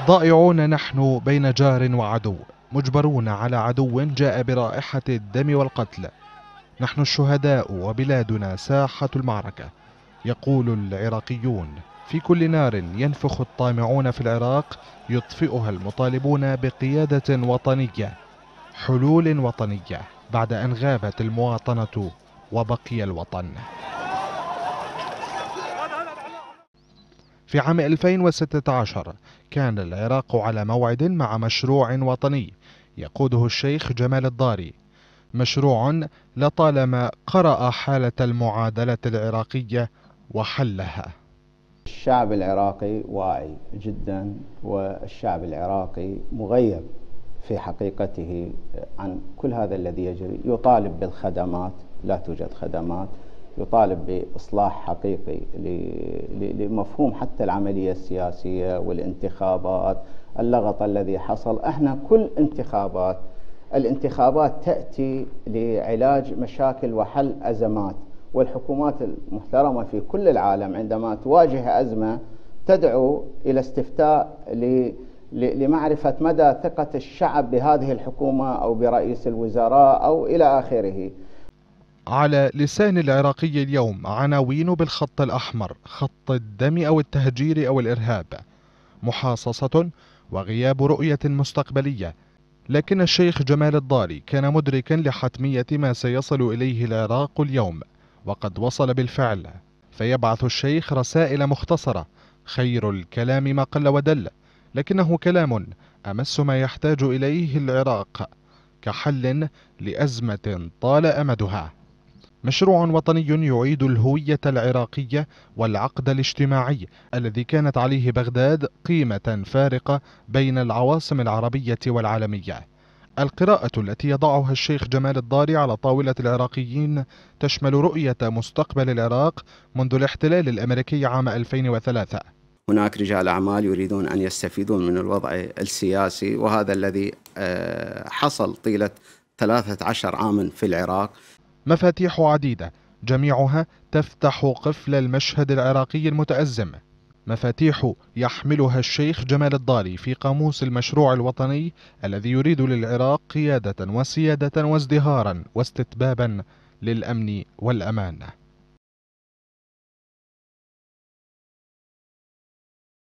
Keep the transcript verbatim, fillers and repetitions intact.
ضائعون نحن بين جار وعدو، مجبرون على عدو جاء برائحة الدم والقتل. نحن الشهداء وبلادنا ساحة المعركة. يقول العراقيون: في كل نار ينفخ الطامعون في العراق يطفئها المطالبون بقيادة وطنية، حلول وطنية، بعد أن غابت المواطنة وبقي الوطن. في عام ألفين وستة عشر كان العراق على موعد مع مشروع وطني يقوده الشيخ جمال الضاري، مشروع لطالما قرأ حالة المعادلة العراقية وحلها. الشعب العراقي واعي جدا، والشعب العراقي مغيب في حقيقته عن كل هذا الذي يجري. يطالب بالخدمات، لا توجد خدمات. يطالب بإصلاح حقيقي لمفهوم حتى العملية السياسية والانتخابات. اللغط الذي حصل، احنا كل انتخابات الانتخابات تأتي لعلاج مشاكل وحل أزمات، والحكومات المحترمة في كل العالم عندما تواجه أزمة تدعو إلى استفتاء لمعرفة مدى ثقة الشعب بهذه الحكومة أو برئيس الوزراء أو إلى آخره. على لسان العراقي اليوم عناوين بالخط الأحمر: خط الدم أو التهجير أو الإرهاب، محاصصة وغياب رؤية مستقبلية. لكن الشيخ جمال الضاري كان مدركا لحتمية ما سيصل إليه العراق اليوم، وقد وصل بالفعل. فيبعث الشيخ رسائل مختصرة: خير الكلام ما قل ودل، لكنه كلام أمس ما يحتاج إليه العراق كحل لأزمة طال أمدها. مشروع وطني يعيد الهوية العراقية والعقد الاجتماعي الذي كانت عليه بغداد قيمة فارقة بين العواصم العربية والعالمية. القراءة التي يضعها الشيخ جمال الضاري على طاولة العراقيين تشمل رؤية مستقبل العراق منذ الاحتلال الأمريكي عام ألفين وثلاثة. هناك رجال أعمال يريدون أن يستفيدون من الوضع السياسي، وهذا الذي حصل طيلة ثلاثة عشر عاما في العراق. مفاتيح عديدة جميعها تفتح قفل المشهد العراقي المتأزم، مفاتيح يحملها الشيخ جمال الضاري في قاموس المشروع الوطني الذي يريد للعراق قيادة وسيادة وازدهارا واستتبابا للأمن والأمان.